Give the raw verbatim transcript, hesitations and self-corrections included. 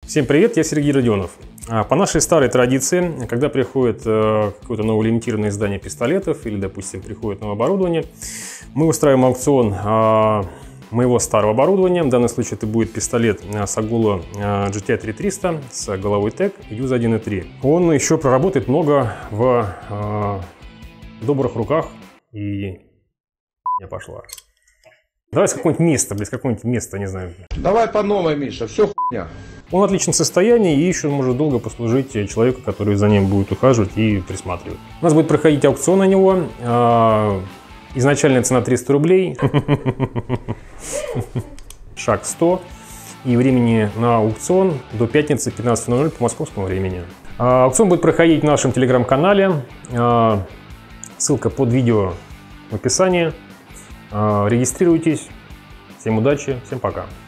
Всем привет, я Сергей Родионов. По нашей старой традиции, когда приходит какое-то новое лимитированное издание пистолетов или, допустим, приходит новое оборудование, мы устраиваем аукцион моего старого оборудования. В данном случае это будет пистолет Sagolo джи ти ай три триста с головой ТЭК Юз один и три. Он еще проработает много в э, добрых руках, и я пошла. Давай с какого-нибудь места, блин, с какого-нибудь места, не знаю. Давай по новой, Миша, все хуйня. Он в отличном состоянии и еще может долго послужить человеку, который за ним будет ухаживать и присматривать. У нас будет проходить аукцион на него. Изначальная цена триста рублей. Шаг сто. И времени на аукцион до пятницы пятнадцатого ноль ноль по московскому времени. Аукцион будет проходить в нашем телеграм-канале. Ссылка под видео в описании. Регистрируйтесь. Всем удачи, всем пока.